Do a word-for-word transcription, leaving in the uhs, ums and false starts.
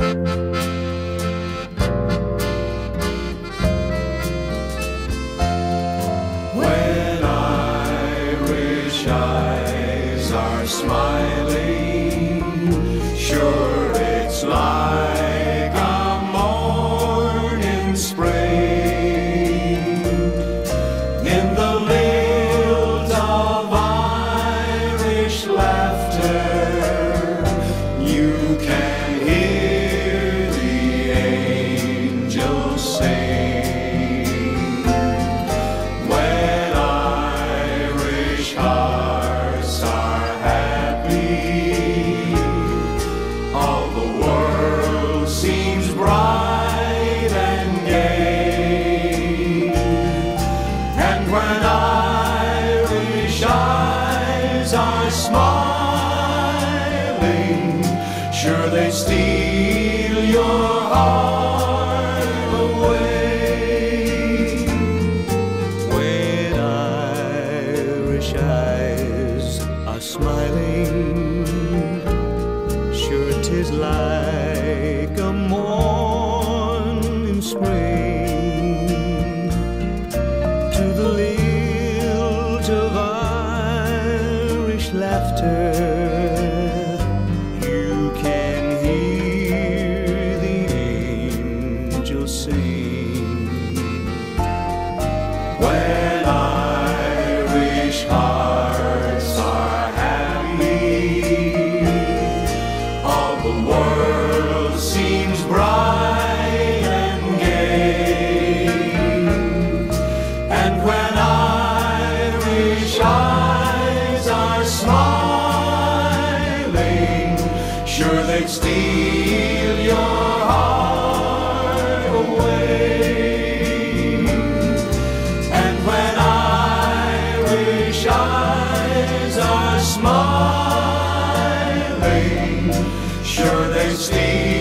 When Irish eyes are smiling, sure it's like a morning spring. In the lilt of Irish laughter, you can hear the angels sing. When Irish hearts are happy, all the world seems bright and gay. And when Irish eyes are smiling, sure they steal your heart away. When Irish eyes are smiling, sure 'tis like a morning spring. To the lilt of Irish laughter, you can hear the angels sing. When Irish hearts are happy, all the world seems bright and gay. And when Irish eyes are smiling, sure they'd steal your heart away. And when Irish eyes are smiling, sure they steal